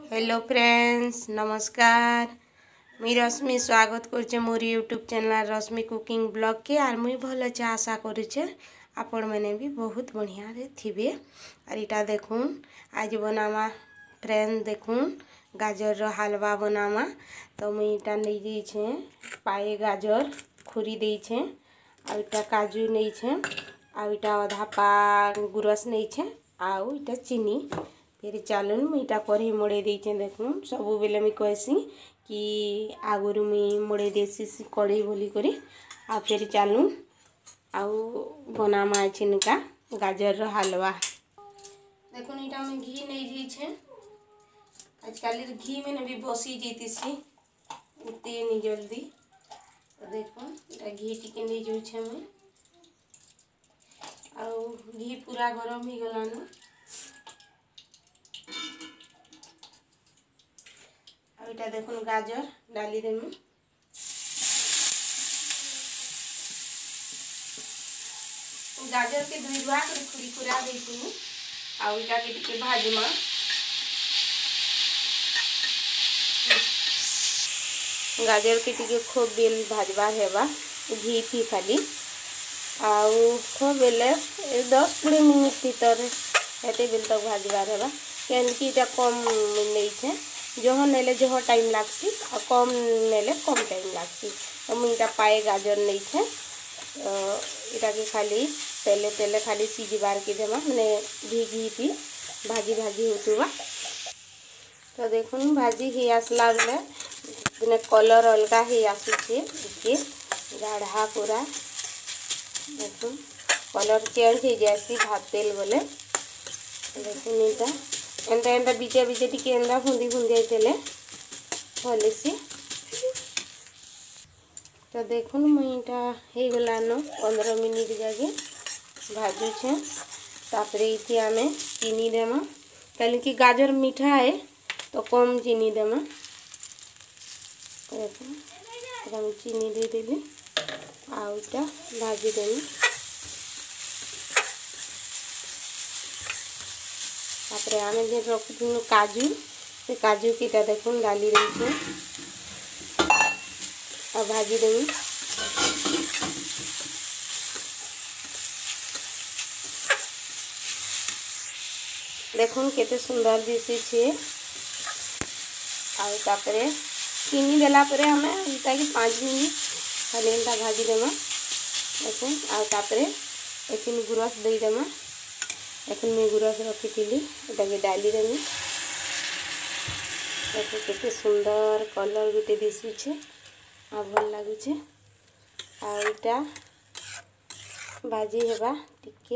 Hello friends नमस्कार। मुई रश्मि स्वागत करछे मोर YouTube channel Rashmi cooking blog के। आर मुई भल अच्छे आशा करुछे आपण मैंने भी बहुत बढ़िया रे थिबे। और इटा देखून आज बनामा फ्रेंड देखून गाजर रो हलवा बनामा। तो मुई इटा नहीं देछे पाए गाजर खुरी देछे आ इटा काजू नहीं छे आ इटा आधा पा गुरस नहीं छे आ इटा चीनी। फिर चलून मुईटा कढ़ी मड़े देछे देखून सबु बेले मुई कहसी कि आगुरु मुई मड़े देसी कढ़ी बोली करी आ फिर चलून आउ बनामा छिनका गाजर रो हलवा। देखून इटा मैं घी नहीं जाइछे आजकल घी में भी बसी जेतीसी उते नहीं जल्दी। तो देखून इटा घी टिके नहीं जाइछे मैं आउ घी पूरा गरम ही गलानो। इटा देखुन गाजर डाली देमु गाजर के धुआ कर खुरी खुरा देइछु आ इटा के टिके भाजमा। गाजर के टिके खूब बेल भाजबा हेबा घी थी खाली आउ खूब बेले 10-20 मिनट भीतर हेते बेल तक भाजबा हेबा केनकी इटा कम नहीं छे जहाँ नेले जहाँ टाइम लागसी और कम नेले कम टाइम लागसी। तो मुझे इटा पाए गाजर नहीं छे इटा के खाली तेले तेले खाली सीझबार के देमा मैंने घी घी थी भाजी भाजी होतुबा। तो देखुन भाजी ही आसला बेले दिने कलर अलगा ही आसुचे टिके गाढ़ा पूरा देखुन कलर चेंज हो जासी भात तेल बोले। देखुन इटा एंता एंता बीचे बीचे टिके एंता फुंदी फुंदी देले भलसी। तो देखुन मुईटा हे गलानो 15 मिनिट जागे भाजुछे। तापरे इति आमे चीनी देमा कल कि गाजर मीठा है तो कम चीनी देमा। देखो चीनी दे देली आउटा भाजी देमी। तापरे आमे जे रखुनु काजू से काजू कीटा देखुन डाली रही आ भाजी देमी। देखुन केते सुंदर दिसी छे आ तापरे चीनी देला परे हमें इटा कि 5 मिनट खाली एंता भाजी देमा। देखुन आ तापरे एकिन गुरस दे देमा। एखन मैं गुरस रखी एटा के डाली देमी। देखो केते सुंदर कलर गुटे दिसुछे आ भल लागुछे आ इटा भाजी हेबा टिके।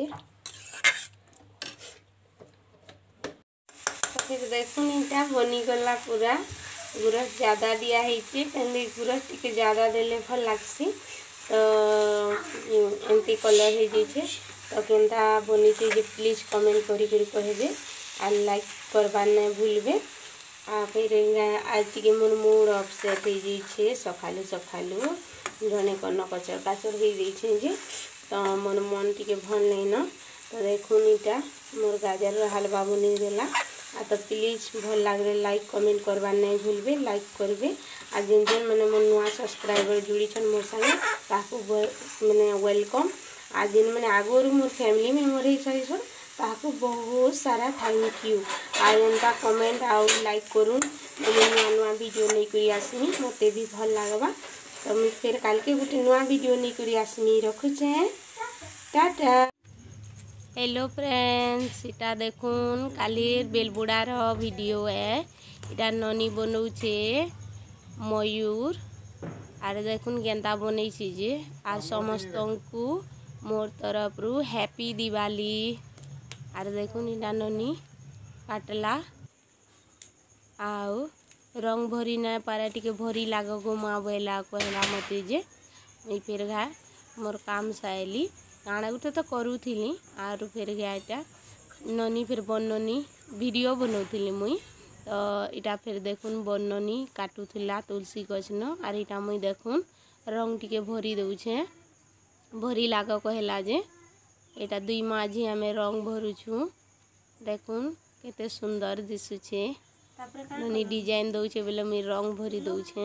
फिर देखुन इटा बनी गला पूरा गुरस ज्यादा दिया है पेंदी गुरस टिके ज्यादा देले भल लागसी। तो एमती कलर हो जाइए तो केनता बनी जे प्लीज कमेंट करी कहबे आ लाइक करबार नहीं भूलबे। आ फिर आज टी मोर मूड अपसेट हो जाइए सकालू सकालू जड़े कन कचर काचर हो जाइए तो मोर मन टी भल नहीं न। तो देखुन इटा मोर गाजर हलवा बनी देला आ तो प्लीज भल लगे लाइक कमेंट करबार नहीं भूलबे लाइक करबे। आ जिन जिन मैंने मोर नुआ सब्सक्राइबर जुड़ी छन मोर संगे ताकू मैंने वेलकम। आ जिन मैंने आगुरी मोर फैमिली मेम्बर हो सारी ताकू बहुत सारा थैंक यू। आ एंता कमेंट आउ लाइक करूँ नुआ नुआ वीडियो नहीं करी आसमी मत भी भल लगवा। तो मुझे फिर काल के गोटे नुआ वीडियो नहीं करी आसमी रखुचे टाटा। हेलो फ्रेंड्स इटा देखुन कालीर बेलबुड़ार वीडियो है इटा ननी बनौछे मयूर आर देखुन गेंदा बनई जे आ समस्त को मोर तरफ रु हैप्पी दिवाली। आर देखुन इटा ननी काटला आउ रंग भरी ना पारे टिके भरी लाग गो माँ बोला कहला मते जे मुई फिर घा मोर काम साइली काଣା गुटे तो करूथिली आर फिर गायटा ननी फिर बननी वीडियो बनौथिली मुई। तो इटा फिर देखुन बननी काटुथिला तुलसी गछ न आर इटा मुई देखुन रंग टिके भरी दउछे भरी लाग कहला जे एटा 2 माझी आमे रंग भरुछु देखुन केते सुंदर दिसुछे। ननी डिजाइन दौचे बोले मुई रंग भरी दौचे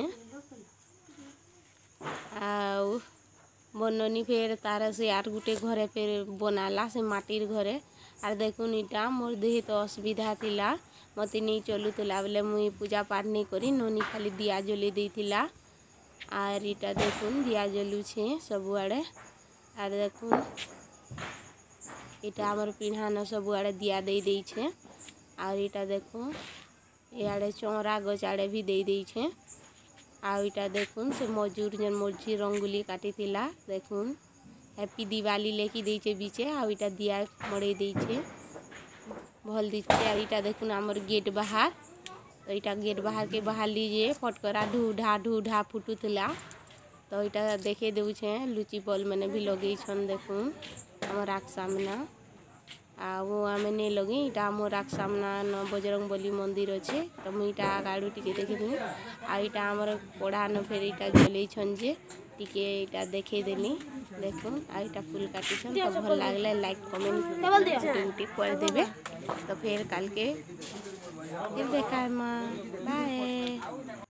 आउ बननी फेर तार से आर गुटे घरे फेर बनाला से माटिर घरे आर देखुन इटा मोर देह तो असुविधा थिला मते नहीं चलुला बोले मुई पूजा पाठ नहीं करी ननी खाली दिया जली देथिला आर इटा देखुन दिया जलुछे सबुआड़े आर देखुन इटा हमर पिढ़ान सबुआड़े दिया दे देछे आर इटा देखुन इआड़े चौरा गच आड़े भी दे देछे आउ इटा देखुन से मजूर जन मर्जी रंगोली काटी थिला देखुन हैप्पी दिवाली लेखि देछे बीचे आउ इटा दिया मड़े देछे भल दिछे आउ इटा देखुन हमर गेट बाहर तो इटा गेट बाहर के बाहर लीजिए फटकरा ढू ढा फुटुला तो इटा देखे देउछे लुची बल मैंने भी लगे छन देखुन हमर आख सामना वो आमे नहीं लगे इटा मोर आख सामना न बजरंग बली मंदिर अच्छे तो मुई इटा गाड़ू टिके देखी आ इटा हमर पढ़ा न फेर इटा जले छन जे टिके इटा देखे देली देखुन आ इटा फूल काटी छन तो भल लागले लाइक कमेंट कर देबे तो फिर काल के फिर देखा बाय।